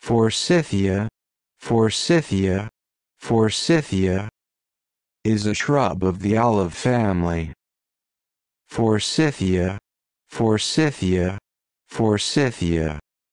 Forsythia, Forsythia, Forsythia, is a shrub of the olive family. Forsythia, Forsythia, Forsythia.